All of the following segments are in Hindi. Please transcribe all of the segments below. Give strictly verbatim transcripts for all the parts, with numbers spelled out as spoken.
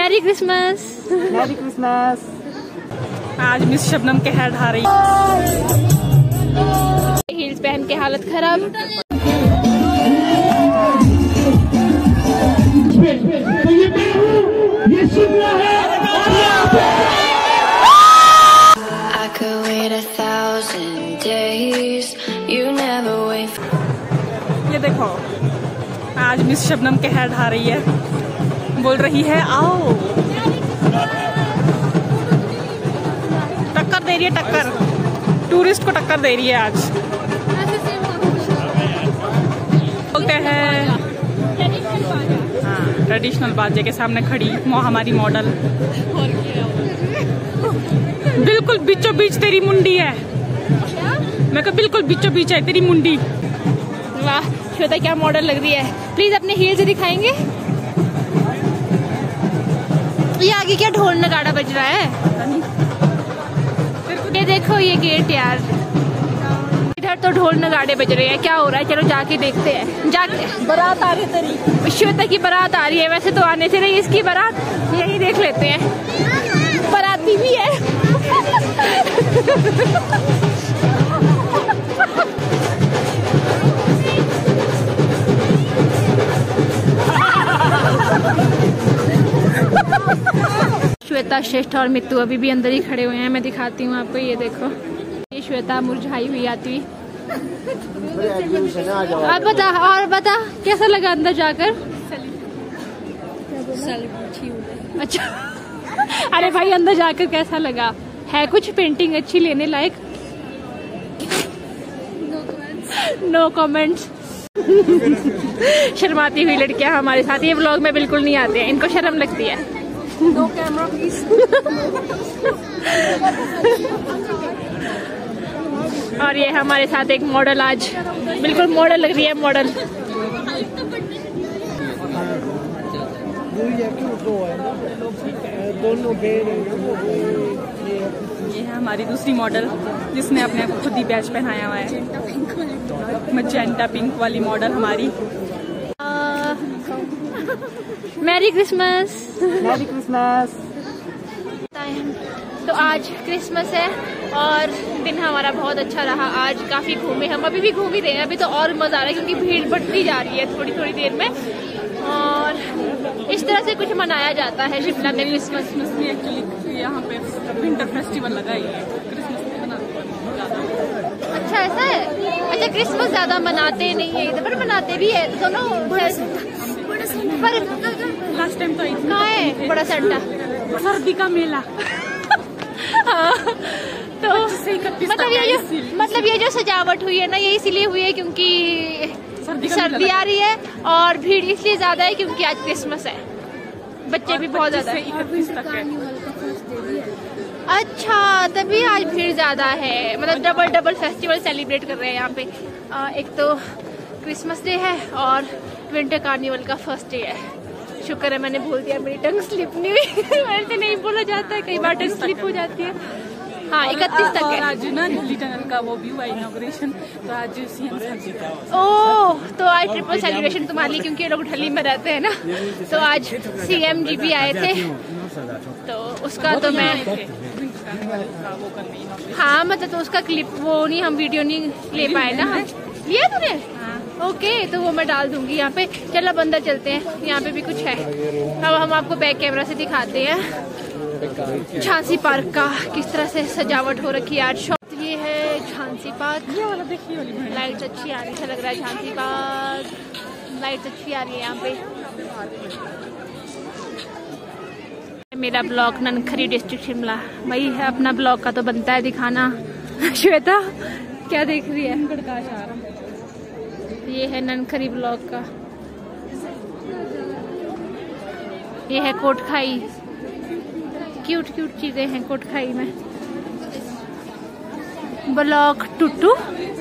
Mary Christmas. Merry Christmas. आज मिस शबनम के हेयर ढा रही, हील्स पहन के हालत खराब। ये शिमला है। ये देखो आज मिस शबनम के हेयर ढा रही है, बोल रही है आओ। टक्कर दे रही है, टक्कर टूरिस्ट को टक्कर दे रही है आज। बोलते हैं हाँ, ट्रेडिशनल बाजे के सामने खड़ी हमारी मॉडल। बिल्कुल बीचों बीच तेरी मुंडी है। मैं कहा बिल्कुल बीचों बीच है तेरी मुंडी। वाह श्वेता क्या मॉडल लग रही है। प्लीज अपने हील्स दिखाएंगे। ये आगे क्या ढोल नगाड़ा बज रहा है। ये देखो ये गेट यार, इधर तो ढोल नगाड़े बज रहे हैं। क्या हो रहा है, चलो जाके देखते हैं। जाके बारात आ रही तेरी, श्वेता की बारात आ रही है। वैसे तो आने से नहीं, इसकी बारात यही देख लेते हैं। बाराती भी है। श्वेता, श्रेष्ठ और मित्तू अभी भी अंदर ही खड़े हुए हैं। मैं दिखाती हूँ आपको, ये देखो ये श्वेता मुरझाई हुई आती हुई। अब बता, और बता कैसा लगा अंदर जाकर। अच्छा अरे भाई अंदर जाकर कैसा लगा, है कुछ पेंटिंग अच्छी लेने लायक। No comments. शर्माती हुई लड़कियां हमारे साथ ये व्लॉग में बिल्कुल नहीं आते हैं, इनको शर्म लगती है। No camera please. और ये हमारे साथ एक मॉडल, आज बिल्कुल मॉडल लग रही है, मॉडल। ये है हमारी दूसरी मॉडल जिसने अपने आप को खुद ही बैच पहनाया हुआ है। मजेंटा पिंक वाली मॉडल हमारी। Merry Christmas. Merry Christmas. तो आज क्रिसमस है और दिन हमारा बहुत अच्छा रहा। आज काफी घूमे हम, अभी भी घूम ही रहे हैं। अभी तो और मजा आ रहा है क्योंकि भीड़ बढ़ती जा रही है थोड़ी थोड़ी देर में। और इस तरह से कुछ मनाया जाता है शिमला में क्रिसमस। क्रिसमस में एक्चुअली यहाँ पे विंटर फेस्टिवल लगा ही है, क्रिसमस में मनाते हैं। अच्छा ऐसा है। अच्छा क्रिसमस ज्यादा मनाते नहीं है इधर, पर मनाते भी है दोनों। पर लास्ट टाइम तो कहाँ है बड़ा सेंटा, सर्दी का मेला। हाँ, तो मतलब ये जो मतलब ये जो सजावट हुई है ना, ये इसीलिए हुई है क्योंकि सर्दी आ रही है और भीड़ इसलिए ज्यादा है क्योंकि आज क्रिसमस है। बच्चे भी बहुत ज्यादा है। अच्छा तभी आज भीड़ ज्यादा है, मतलब डबल डबल फेस्टिवल सेलिब्रेट कर रहे हैं यहाँ पे। आ, एक तो क्रिसमस डे है और विंटर कार्निवल का फर्स्ट डे है। शुक्र है मैंने बोल दिया, मेरी टंग स्लिप नहीं हुई। वैसे नहीं बोला जाता है, कई बार टंग स्लिप हो जाती है। हाँ इकतीस तक है। आज ना दिल्ली टनल का वो भी हुआ इनॉग्रेशन, तो आज सीएम साहब जी का। ओह तो आज ट्रिपल सेलिब्रेशन तुम्हारे लिए, क्योंकि ये लोग दिल्ली में रहते हैं ना। तो आज सीएम जी भी आए थे, तो उसका तो मैं हाँ मतलब तो उसका क्लिप वो नहीं, हम वीडियो नहीं ले पाए ना। लिया तूने? ओके तो वो मैं डाल दूंगी यहाँ पे। चलो अब अंदर चलते हैं, यहाँ पे भी कुछ है। अब हम आपको बैक कैमरा से दिखाते हैं झांसी पार्क का किस तरह से सजावट हो रखी है आज। शॉप ये है झांसी पार्क। ये वाला देखिए, लाइट अच्छी आ रही है, लग रहा है झांसी पार्क लाइट अच्छी आ रही है यहाँ पे। मेरा ब्लॉग ननखरी डिस्ट्रिक्ट शिमला, वही है अपना ब्लॉग का तो बनता है दिखाना। श्वेता क्या देख रही है? ये है ननखरी ब्लॉग का। ये है कोटखाई, क्यूट क्यूट चीजें हैं कोटखाई में। ब्लॉक टुट्टू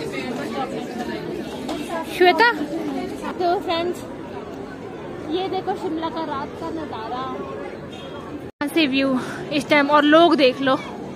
श्वेता। तो फ्रेंड्स ये देखो शिमला का रात का नजारा, यहाँ से व्यू इस टाइम। और लोग देख लो,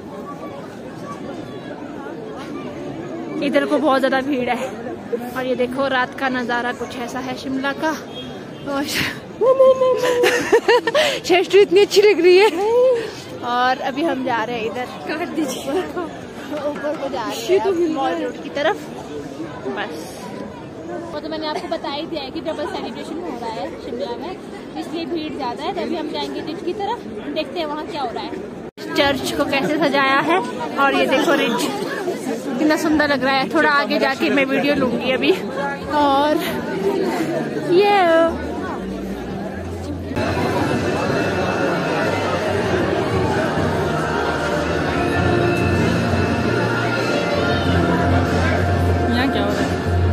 इधर को बहुत ज्यादा भीड़ है। और ये देखो रात का नजारा कुछ ऐसा है शिमला का। और श्रेष्ठ इतनी अच्छी लग रही है। और अभी हम जा रहे हैं इधर, काट दीजिए, ऊपर को जा रहे हैं मॉल रोड की तरफ। बस वो तो मैंने आपको बता ही दिया है कि डबल सेलिब्रेशन हो रहा है शिमला में, इसलिए भीड़ ज्यादा है। तभी हम जाएंगे रिज की तरफ, देखते हैं वहाँ क्या हो रहा है। चर्च को कैसे सजाया है, और ये देखो रिज कितना सुंदर लग रहा है। थोड़ा आगे जाके मैं वीडियो लूंगी अभी। और ये यहाँ क्या हो रहा है?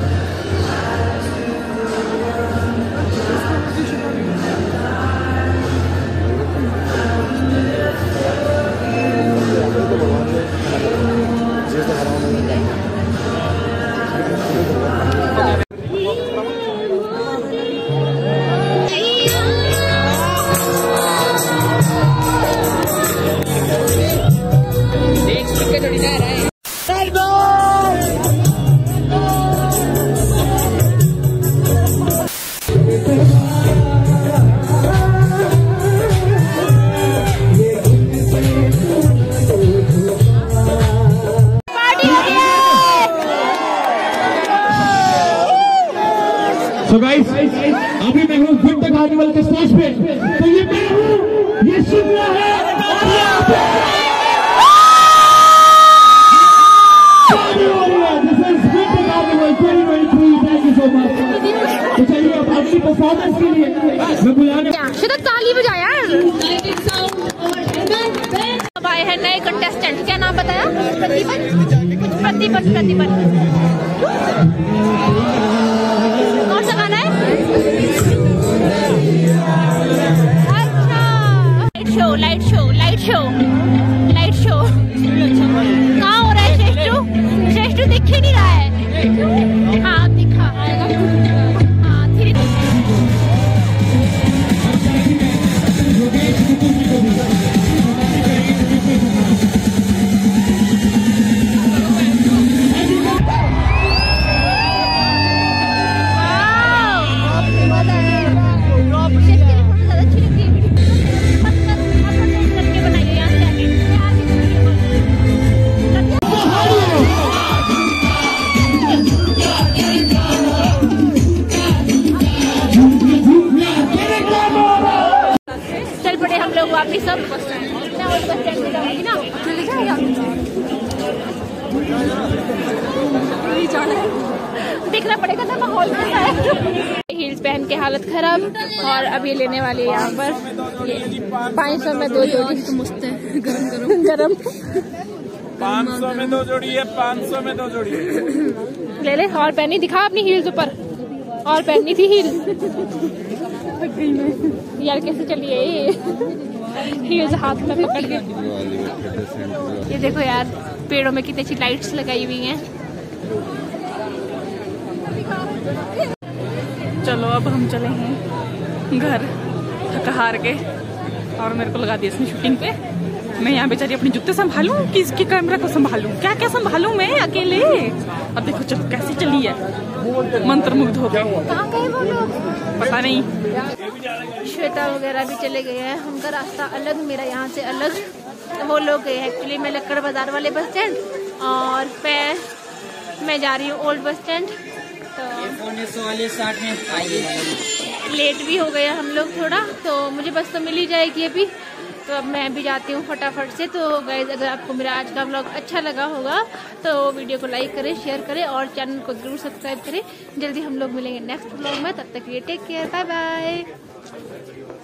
So guys, अभी मैं हूँ विंटर कार्निवल के स्टेज पे, तो ये मैं हूँ, ये शिमला है, और यहाँ पे This is Winter Carnival twenty twenty-three. Thank you so much. तो चलिए अब अपनी परफॉर्मेंस के लिए मैं बुलाने शुद्ध ताली बजा यार। अब आए हैं नए कंटेस्टेंट, क्या नाम बताया? प्रतिपन प्रतिपन प्रतिपन कौन सा गाना है? अच्छा, light show light show light show light show कहाँ हो रहा है? श्रेष्ठू श्रेष्ठू दिख ही नहीं रहा है। हाँ दिखा, हाँ धीरे वापिस सब बस स्टैंड में जाऊंगी ना, चले जाएगा देखना पड़ेगा ना माहौल कैसा है। हील्स पहन के हालत खराब, और अभी लेने वाले यहाँ पर पाँच सौ में दो जोड़ी तो मस्त है, गरम गरम गरम पाँच सौ में दो जोड़ी है, पाँच सौ में दो जोड़ी ले ले। और पहनी दिखा अपनी हील्स ऊपर, और पहननी थी हील यार, कैसे चलिए हील्स हाथ में पकड़ के। ये देखो यार पेड़ों में कितनी अच्छी लाइट्स लगाई हुई हैं। चलो अब हम चले हैं घर थक हार के, और मेरे को लगा दिया इसने शूटिंग पे। मैं यहाँ बेचारी अपने जूते संभालूं कि इसकी कैमरा को संभालूं, क्या क्या संभालूं मैं अकेले। अब देखो चलो कैसी चली है, मंत्र मुग्ध हो गए। कहाँ गए वो लोग पता नहीं। श्वेता वगैरह भी चले गए हैं, उनका रास्ता अलग, मेरा यहाँ से अलग। वो लोग गए एक्चुअली, मैं लक्कड़ बाजार वाले बस स्टैंड, और मैं मैं जा रही हूँ ओल्ड बस स्टैंड। तो लेट भी हो गया हम लोग थोड़ा, तो मुझे बस तो मिल ही जाएगी अभी। तो अब मैं भी जाती हूँ फटाफट से। तो गाइज अगर आपको मेरा आज का व्लॉग अच्छा लगा होगा तो वीडियो को लाइक करें, शेयर करें, और चैनल को जरूर सब्सक्राइब करें। जल्दी हम लोग मिलेंगे नेक्स्ट व्लॉग में, तब तक ये टेक केयर, बाय बाय।